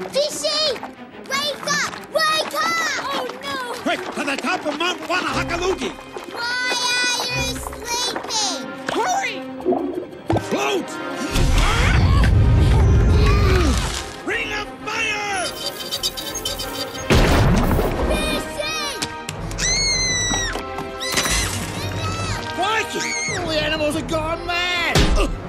Fishy! Wake up! Wake up! Oh, no! Quick, to the top of Mount Wanahakalugi! Why are you sleeping? Hurry! Float! Ring of fire! Fishy! Crikey! All the animals are gone mad!